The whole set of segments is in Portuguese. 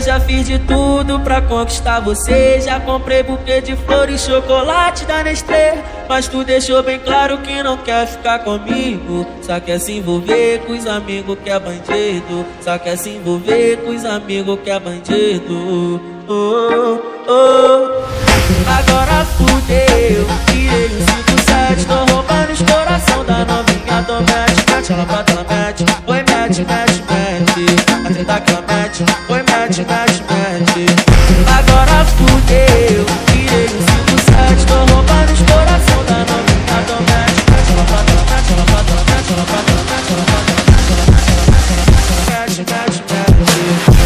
já fiz de tudo pra conquistar você. Já comprei buquê de flores, chocolate da Nestlé, mas tu deixou bem claro que não quer ficar comigo. Só quer se envolver com os amigos que é bandido. Só quer se envolver com os amigos que é bandido. Oh, oh. Agora fudeu, tirei o 57, tô roubando os coração da novinha. Tô mete, ela bota, ela mete. Oi, mete, mete, mete. Aceita que ela mete. Oi, mete, mete, mete. Agora fudeu, tirei o 57, tô roubando os coração da novinha. Tô mete, ela bota, ela mete, ela bota, ela mete, ela bota, ela mete, ela bota, ela mete, ela bota, ela mete, mete, mete.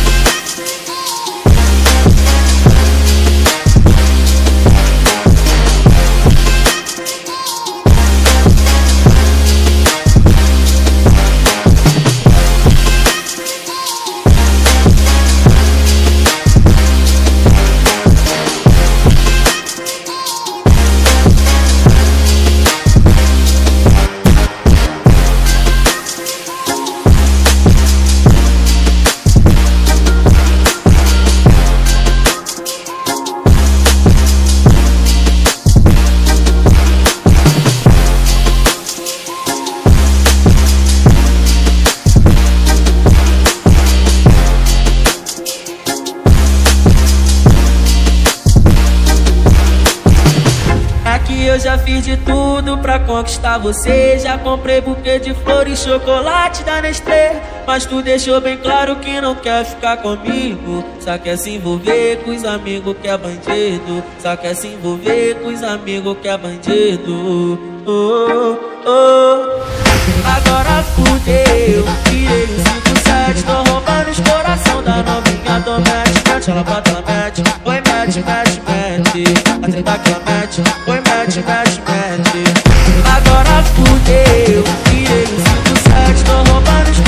Eu já fiz de tudo pra conquistar você. Já comprei buquê de flores, chocolate da Nestlé, mas tu deixou bem claro que não quer ficar comigo. Só quer se envolver com os amigos que é bandido. Só quer se envolver com os amigos que é bandido. Oh, oh. Agora fudeu, tirei o 57, tô roubando os coração da novinha. Tô mete, mete, ela bota, ela mete. Oi, mete, mete, mete. Aceita que ela mete. Oi, mete, mete, mete. Agora fudeu, tirei o 57, tô roubando os